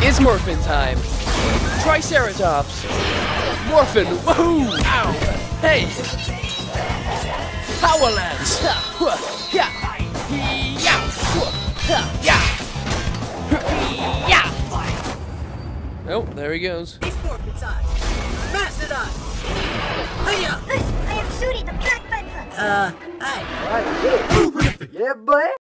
It's Morphin time. Triceratops. Morphin. Woohoo! Ow! Hey! Power Lance. Oh, there he goes. It's Morphin time. Mastodon. Hiya! I am shooting the black button. Hi. Yeah, boy.